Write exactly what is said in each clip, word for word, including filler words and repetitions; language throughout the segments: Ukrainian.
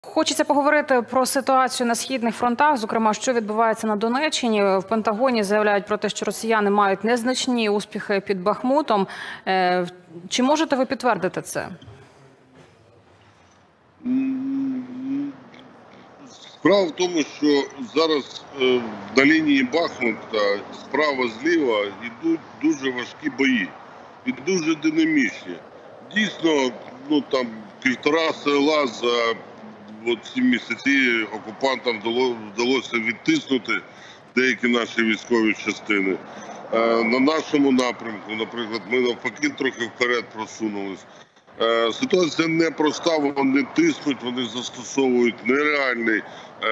Хочеться поговорити про ситуацію на східних фронтах, зокрема, що відбувається на Донеччині. В Пентагоні заявляють про те, що росіяни мають незначні успіхи під Бахмутом. Чи можете ви підтвердити це? Справа в тому, що зараз на лінії Бахмута справа-зліва йдуть дуже важкі бої і дуже динамічні. Дійсно, ну там півтора села за ці місяці окупантам вдалося відтиснути деякі наші військові частини. На нашому напрямку, наприклад, ми навпаки трохи вперед просунулись. Ситуація непроста, вони тиснуть, вони застосовують нереальний,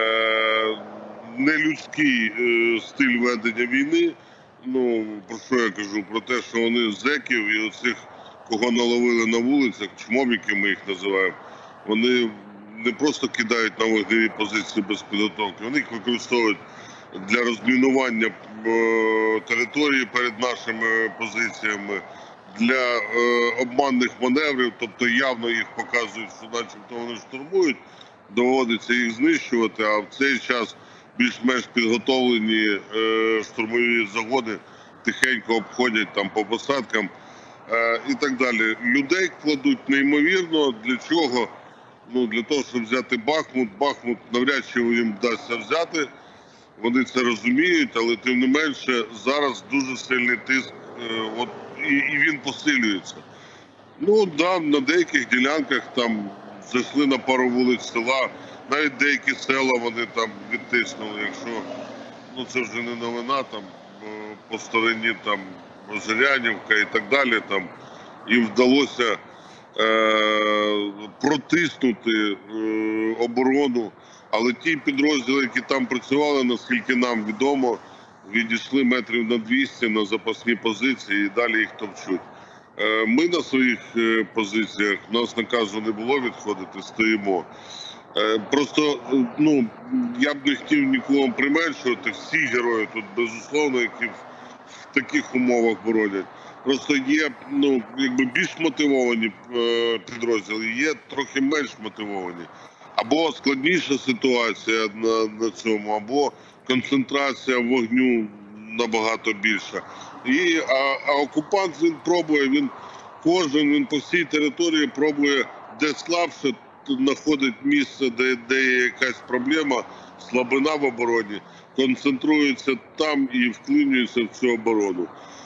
нелюдський стиль ведення війни. Ну, про що я кажу? Про те, що вони зеків і оцих, кого наловили на вулицях, чмобіки ми їх називаємо, вони не просто кидають на вогневі позиції без підготовки, вони їх використовують для розмінування території перед нашими позиціями, для е, обманних маневрів, тобто явно їх показують, що начебто вони штурмують, доводиться їх знищувати, а в цей час більш-менш підготовлені е, штурмові загони тихенько обходять там по посадкам е, і так далі. Людей кладуть неймовірно. Для чого? Ну, для того, щоб взяти Бахмут. Бахмут навряд чи їм вдасться взяти, вони це розуміють, але тим не менше зараз дуже сильний тиск, е, от, І, і він посилюється. Ну, да, на деяких ділянках там зайшли на пару вулиць села, навіть деякі села вони там відтиснули, якщо, ну це вже не новина, там по стороні там Озерянівка і так далі, там їм вдалося е, протиснути е, оборону, але ті підрозділи, які там працювали, наскільки нам відомо, відійшли метрів на двісті на запасні позиції і далі їх товчуть. Ми на своїх позиціях, у нас наказу не було відходити, стоїмо. Просто, ну, я б не хотів нікого применшувати, всі герої тут, безусловно, які в таких умовах боронять. Просто є, ну, якби більш мотивовані підрозділи, є трохи менш мотивовані. Або складніша ситуація на, на цьому, або концентрація вогню набагато більша. І, а, а окупант, він пробує, він кожен, він по всій території пробує, де слабше, знаходить місце, де, де є якась проблема, слабина в обороні, концентрується там і вклинюється в цю оборону.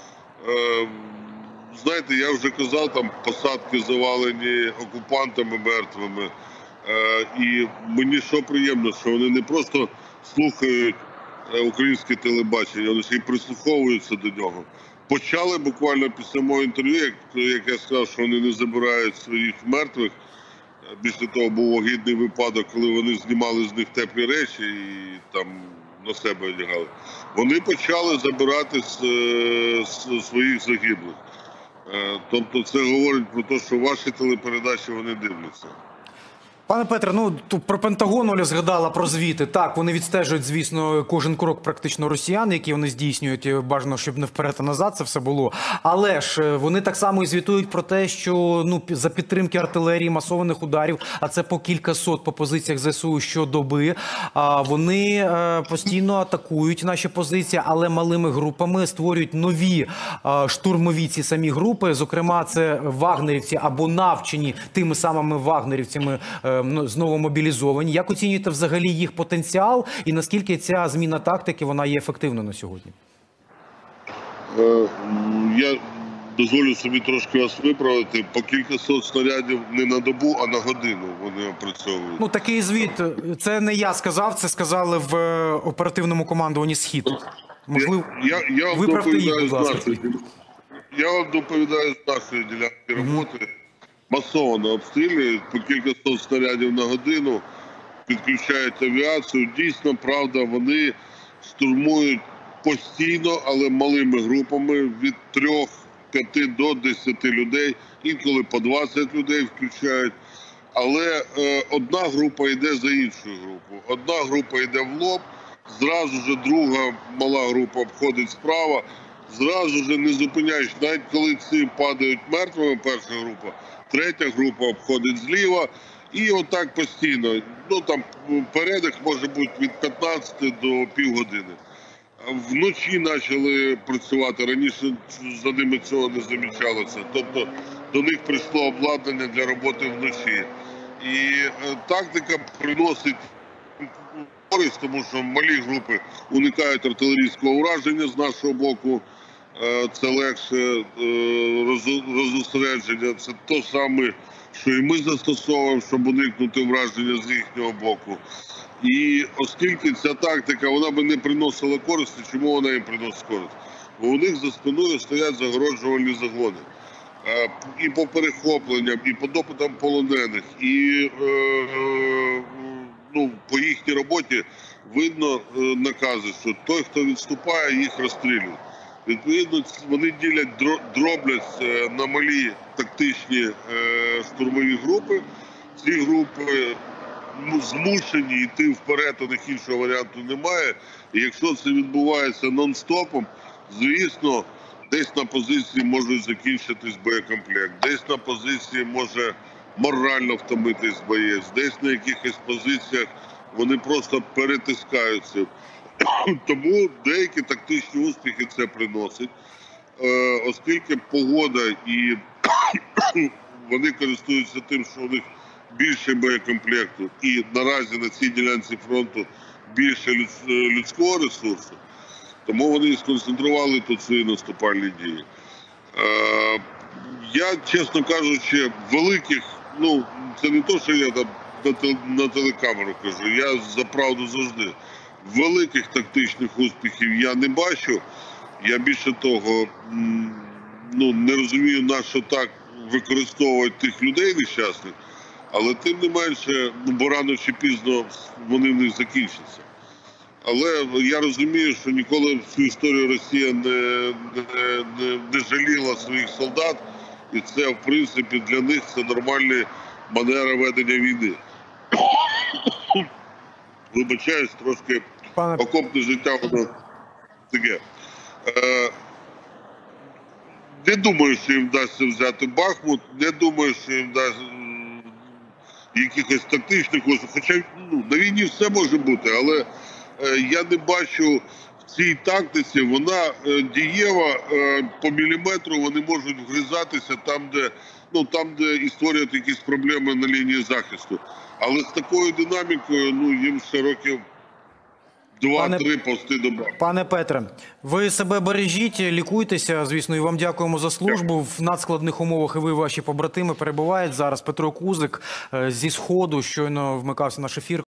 Е, знаєте, я вже казав, там посадки завалені окупантами мертвими. Е, і мені що приємно, що вони не просто слухають українське телебачення, вони ще й прислуховуються до нього. Почали буквально після мого інтерв'ю, як, як я сказав, що вони не забирають своїх мертвих. Після того був огидний випадок, коли вони знімали з них теплі речі і там на себе одягали. Вони почали забирати з, з своїх загиблих. Тобто це говорить про те, що ваші телепередачі вони дивляться. Пане Петре, ну тут про Пентагон Оля згадала, про звіти. Так, вони відстежують, звісно, кожен крок практично росіян, які вони здійснюють. Бажано, щоб не вперед, а назад це все було. Але ж вони так само і звітують про те, що ну за підтримки артилерії, масованих ударів, а це по кілька сот по позиціях ЗСУ щодоби, а вони постійно атакують наші позиції, але малими групами створюють нові штурмові ці самі групи. Зокрема, це вагнерівці або навчені тими самими вагнерівцями, знову мобілізовані. Як оцінюєте взагалі їх потенціал і наскільки ця зміна тактики, вона є ефективною на сьогодні? Я дозволю собі трошки вас виправити. По кількасот снарядів не на добу, а на годину вони опрацьовують. Ну, такий звіт. Це не я сказав, це сказали в оперативному командуванні «Схід». Можливо, я, я, я виправте їх, будь ласка. Нашої, я вам доповідаю з нашої ділянки роботи. Mm-hmm. Масово обстрілюють, по кількасот снарядів на годину, підключають авіацію. Дійсно, правда, вони штурмують постійно, але малими групами від трьох, п'яти до десяти людей, інколи по двадцять людей включають. Але е, одна група йде за іншу групу. Одна група йде в лоб, зразу ж друга мала група обходить справа, зразу ж не зупиняєш, навіть коли ці падають мертвими, перша група, третя група обходить зліва І отак постійно. Ну там передих може бути від п'ятнадцяти до півгодини. Вночі почали працювати, раніше за ними цього не замічалося. Тобто до них прийшло обладнання для роботи вночі. І е, тактика приносить користь, тому що малі групи уникають артилерійського ураження з нашого боку. Е, це легше е, роз- розосередження. Це те саме, що і ми застосовуємо, щоб уникнути враження з їхнього боку. І оскільки ця тактика, вона би не приносила користі, чому вона їм приносить користь? Бо у них за спиною стоять загороджувальні загони. Е, І по перехопленням, і по допитам полонених, і е, е, ну, по їхній роботі видно е, накази, що той, хто відступає, їх розстрілюють. Відповідно, вони ділять, дро- дроблять е, на малі тактичні е, штурмові групи. Ці групи ну, змушені йти вперед, у них іншого варіанту немає. І якщо це відбувається нон-стопом, звісно, десь на позиції можуть закінчитись боєкомплект, десь на позиції може морально втомитись боєць, десь на якихось позиціях вони просто перетискаються. Тому деякі тактичні успіхи це приносить, е, оскільки погода і вони користуються тим, що у них більше боєкомплекту і наразі на цій ділянці фронту більше людс- людського ресурсу, тому вони і сконцентрували тут свої наступальні дії. Е, я, чесно кажучи, великих, ну, це не то, що я там на, тел- на телекамеру кажу, я за правду завжди. Великих тактичних успіхів я не бачу. Я більше того, м, ну, не розумію, на що так використовують тих людей нещасних, але тим не менше, ну, бо рано чи пізно вони в них закінчаться. Але я розумію, що ніколи всю історію Росія не, не, не, не жаліла своїх солдат, і це, в принципі, для них це нормальна манера ведення війни. Вибачаюсь, трошки Пане окопне життя, воно таке. Е, не думаю, що їм вдасться взяти Бахмут, не думаю, що їм вдасться м, якихось тактичних успіхів. Хоча ну, на війні все може бути, але е, я не бачу в цій тактиці, вона е, дієва, е, по міліметру вони можуть вгризатися там, де, ну, там, де і створюють якісь проблеми на лінії захисту. Але з такою динамікою, ну, їм ще років два-три повсти до Бахмута. Пане Петре, ви себе бережіть, лікуйтеся, звісно, і вам дякуємо за службу. В надскладних умовах і ви, ваші побратими перебувають зараз. Петро Кузик е, зі Сходу щойно вмикався наш ефір.